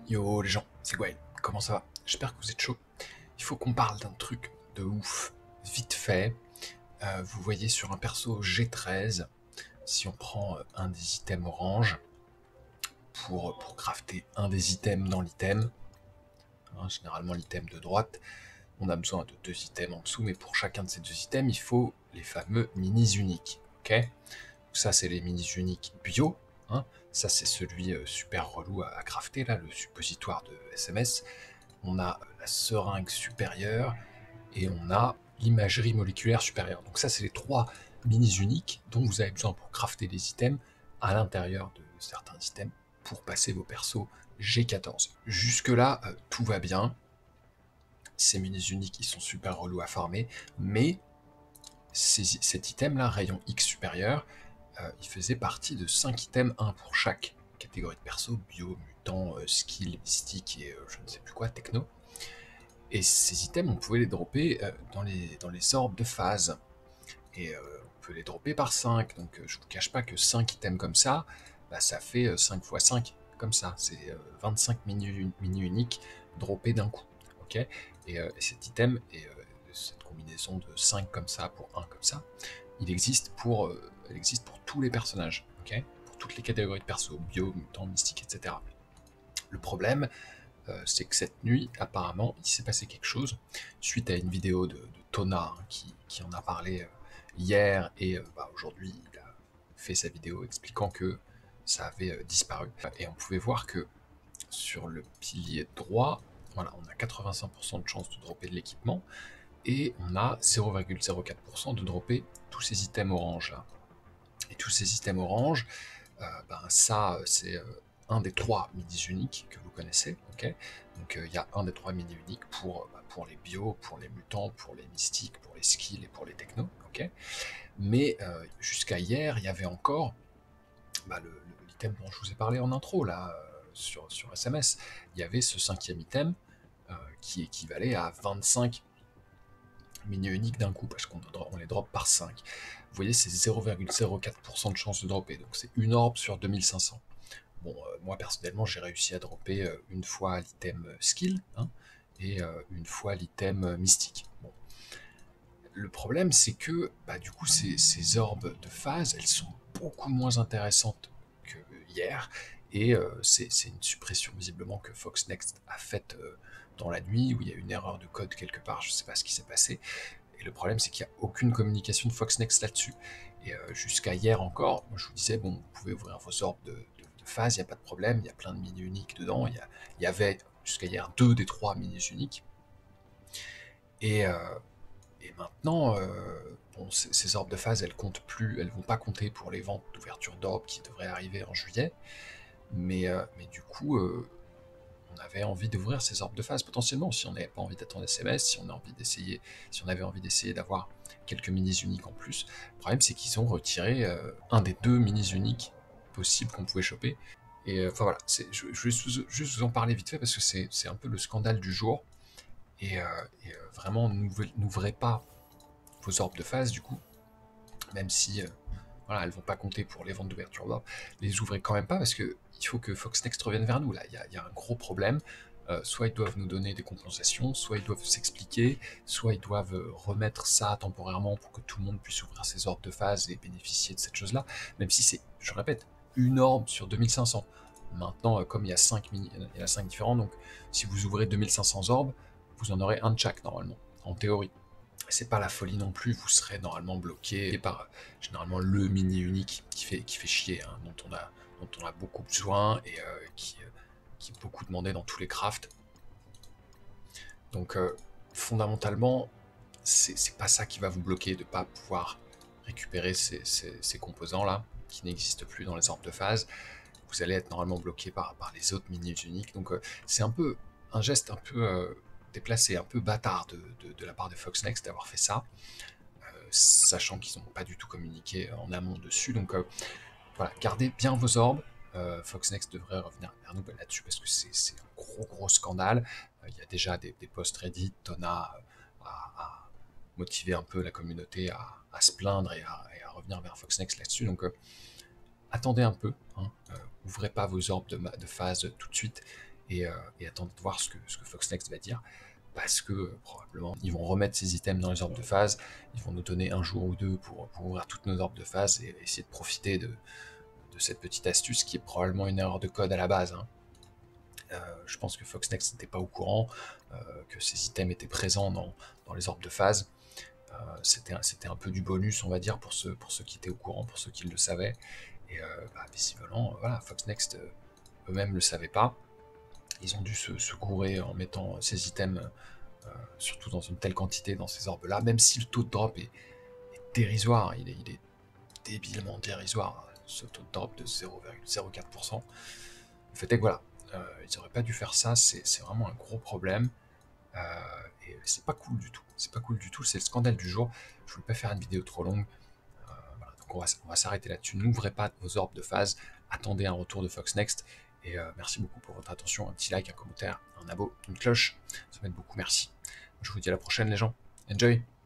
Yo les gens, c'est Gwen, comment ça va? J'espère que vous êtes chaud. Il faut qu'on parle d'un truc de ouf, vite fait. Vous voyez sur un perso G13, si on prend un des items orange, pour crafter un des items dans l'item, hein, généralement l'item de droite, on a besoin de deux items en dessous, mais pour chacun de ces deux items, il faut les fameux minis uniques. Ok, ça c'est les minis uniques bio, hein. Ça c'est celui super relou à crafter, là, le suppositoire de SMS. On a la seringue supérieure et on a l'imagerie moléculaire supérieure. Donc ça, c'est les trois minis uniques dont vous avez besoin pour crafter des items à l'intérieur de certains items pour passer vos persos G14. Jusque-là, tout va bien. Ces minis uniques, ils sont super relous à farmer, mais cet item-là, rayon X supérieur, il faisait partie de 5 items, 1 pour chaque catégorie de perso, bio, mutant, skill, mystique et je ne sais plus quoi, techno. Et ces items, on pouvait les dropper dans les orbes de phase. Et on peut les dropper par 5. Donc je vous cache pas que 5 items comme ça, bah, ça fait 5 x 5 comme ça. C'est 25 mini uniques droppés d'un coup. Okay, et cet item, et cette combinaison de 5 comme ça pour 1 comme ça, elle existe pour tous les personnages. Okay, pour toutes les catégories de perso, bio, mutant, mystique, etc. Le problème, c'est que cette nuit, apparemment, il s'est passé quelque chose suite à une vidéo de Tona, hein, qui en a parlé hier, et aujourd'hui il a fait sa vidéo expliquant que ça avait disparu. Et on pouvait voir que sur le pilier droit, voilà, on a 85% de chance de dropper de l'équipement, et on a 0,04% de dropper tous ces items orange là. Et tous ces items orange, ça c'est un des trois mini uniques que vous connaissez. Okay, donc il y a un des trois mini uniques pour les bios, pour les mutants, pour les mystiques, pour les skills et pour les technos. Okay, mais jusqu'à hier, il y avait encore l'item dont je vous ai parlé en intro là, sur SMS. Il y avait ce cinquième item qui équivalait à 25 mini uniques d'un coup, parce qu'on les drop par 5. Vous voyez, c'est 0,04% de chance de dropper, donc c'est une orbe sur 2500. Bon, moi personnellement, j'ai réussi à dropper une fois l'item skill, hein, et une fois l'item mystique. Bon. Le problème, c'est que du coup, ces orbes de phase, elles sont beaucoup moins intéressantes que hier, et c'est une suppression visiblement que Fox Next a faite dans la nuit, où il y a une erreur de code quelque part, je ne sais pas ce qui s'est passé. Et le problème, c'est qu'il n'y a aucune communication de Fox Next là-dessus. Et jusqu'à hier encore, moi, je vous disais, bon, vous pouvez ouvrir vos orbes de phase, il n'y a pas de problème, il y a plein de mini uniques dedans. Il y avait jusqu'à hier 2 des 3 mini uniques. Et maintenant, bon, ces orbes de phase, elles comptent plus, elles vont pas compter pour les ventes d'ouverture d'orbes qui devraient arriver en juillet. Mais du coup, on avait envie d'ouvrir ces orbes de phase potentiellement, si on n'avait pas envie d'attendre SMS, si on avait envie d'essayer d'avoir quelques minis uniques en plus. Le problème, c'est qu'ils ont retiré un des deux minis uniques possibles qu'on pouvait choper. Et enfin voilà, je vais juste vous en parler vite fait parce que c'est un peu le scandale du jour. Et vraiment, n'ouvrez pas vos orbes de phase du coup, même si voilà, elles vont pas compter pour les ventes d'ouverture d'orbes, les ouvrez quand même pas parce que il faut que Fox Next revienne vers nous. Là, il y a un gros problème. Soit ils doivent nous donner des compensations, soit ils doivent s'expliquer, soit ils doivent remettre ça temporairement pour que tout le monde puisse ouvrir ses orbes de phase et bénéficier de cette chose-là, même si c'est, je répète, une orbe sur 2500. Maintenant, comme il y a 5 différents, donc si vous ouvrez 2500 orbes, vous en aurez un de chaque normalement, en théorie. C'est pas la folie non plus, vous serez normalement bloqué par généralement le mini unique qui fait chier, hein, dont on a beaucoup besoin et qui est beaucoup demandé dans tous les crafts. Donc fondamentalement, c'est pas ça qui va vous bloquer, de pas pouvoir récupérer ces composants-là, qui n'existent plus dans les orbes de phase. Vous allez être normalement bloqué par les autres mini uniques. Donc c'est un peu un geste un peu déplacé, un peu bâtard de la part de Fox Next d'avoir fait ça, sachant qu'ils n'ont pas du tout communiqué en amont dessus. Donc voilà, gardez bien vos orbes. Fox Next devrait revenir vers nous là-dessus parce que c'est un gros scandale. Il y a déjà des posts Reddit, Tona a motivé un peu la communauté à se plaindre et à revenir vers Fox Next là-dessus. Donc attendez un peu, hein, ouvrez pas vos orbes de phase tout de suite, et attendez de voir ce que Foxnext va dire, parce que probablement ils vont remettre ces items dans les orbes de phase, ils vont nous donner un jour ou deux pour ouvrir toutes nos orbes de phase et essayer de profiter de cette petite astuce qui est probablement une erreur de code à la base. Hein. Je pense que Foxnext n'était pas au courant, que ces items étaient présents dans les orbes de phase. C'était un peu du bonus, on va dire, pour ceux qui étaient au courant, pour ceux qui le savaient. Et visiblement, voilà, Foxnext eux-mêmes ne le savaient pas. Ils ont dû se gourer en mettant ces items, surtout dans une telle quantité dans ces orbes-là, même si le taux de drop est dérisoire, il est débilement dérisoire, ce taux de drop de 0,04%. Le fait est que voilà, ils n'auraient pas dû faire ça, c'est vraiment un gros problème. Et c'est pas cool du tout. C'est pas cool du tout, c'est le scandale du jour. Je voulais pas faire une vidéo trop longue. Voilà, donc on va s'arrêter là-dessus. N'ouvrez pas vos orbes de phase, attendez un retour de Foxnext. Et merci beaucoup pour votre attention. Un petit like, un commentaire, un abo, une cloche. Ça m'aide beaucoup, merci. Je vous dis à la prochaine les gens. Enjoy!